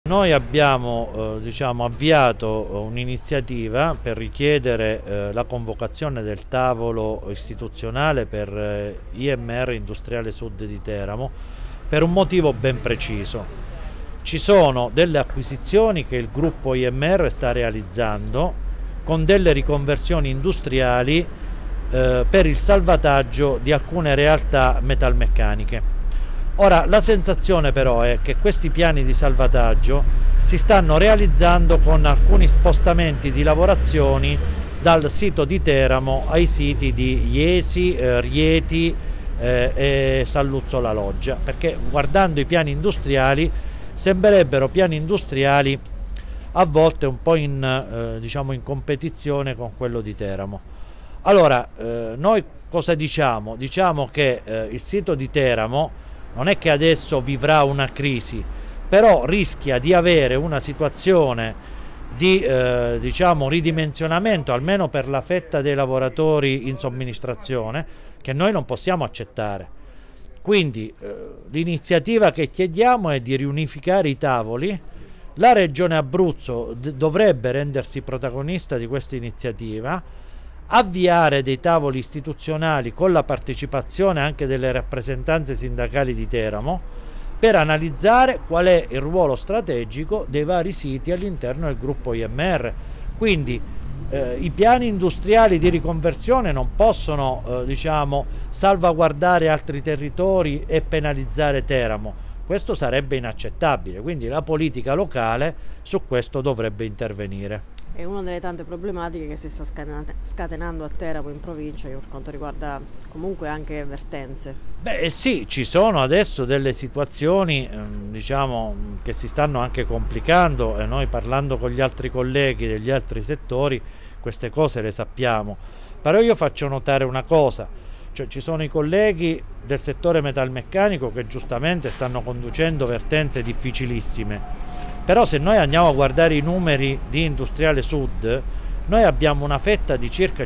Noi abbiamo diciamo, avviato un'iniziativa per richiedere la convocazione del tavolo istituzionale per IMR Industriale Sud di Teramo per un motivo ben preciso. Ci sono delle acquisizioni che il gruppo IMR sta realizzando con delle riconversioni industriali per il salvataggio di alcune realtà metalmeccaniche. Ora, la sensazione però è che questi piani di salvataggio si stanno realizzando con alcuni spostamenti di lavorazioni dal sito di Teramo ai siti di Iesi, Rieti e Salluzzola Loggia, perché guardando i piani industriali sembrerebbero piani industriali a volte un po' diciamo in competizione con quello di Teramo. Allora, noi cosa diciamo? Diciamo che il sito di Teramo non è che adesso vivrà una crisi, però rischia di avere una situazione di diciamo ridimensionamento, almeno per la fetta dei lavoratori in somministrazione, che noi non possiamo accettare. Quindi l'iniziativa che chiediamo è di riunificare i tavoli. La Regione Abruzzo dovrebbe rendersi protagonista di questa iniziativa, avviare dei tavoli istituzionali con la partecipazione anche delle rappresentanze sindacali di Teramo per analizzare qual è il ruolo strategico dei vari siti all'interno del gruppo IMR. Quindi i piani industriali di riconversione non possono diciamo, salvaguardare altri territori e penalizzare Teramo. Questo sarebbe inaccettabile, quindi la politica locale su questo dovrebbe intervenire. È una delle tante problematiche che si sta scatenando a Teramo in provincia per quanto riguarda comunque anche vertenze. Beh sì, ci sono adesso delle situazioni diciamo, che si stanno anche complicando e noi parlando con gli altri colleghi degli altri settori queste cose le sappiamo. Però io faccio notare una cosa, cioè ci sono i colleghi del settore metalmeccanico che giustamente stanno conducendo vertenze difficilissime. Però se noi andiamo a guardare i numeri di Industriale Sud, noi abbiamo una fetta di circa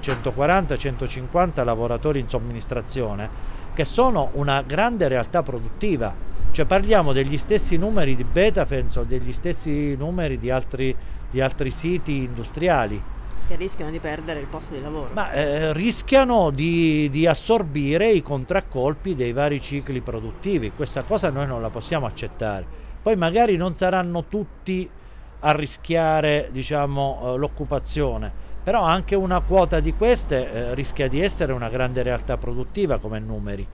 140-150 lavoratori in somministrazione che sono una grande realtà produttiva, cioè parliamo degli stessi numeri di Betafens o degli stessi numeri di altri siti industriali. Che rischiano di perdere il posto di lavoro. Ma rischiano di assorbire i contraccolpi dei vari cicli produttivi, questa cosa noi non la possiamo accettare. Poi magari non saranno tutti a rischiare diciamo, l'occupazione, però anche una quota di queste rischia di essere una grande realtà produttiva come numeri.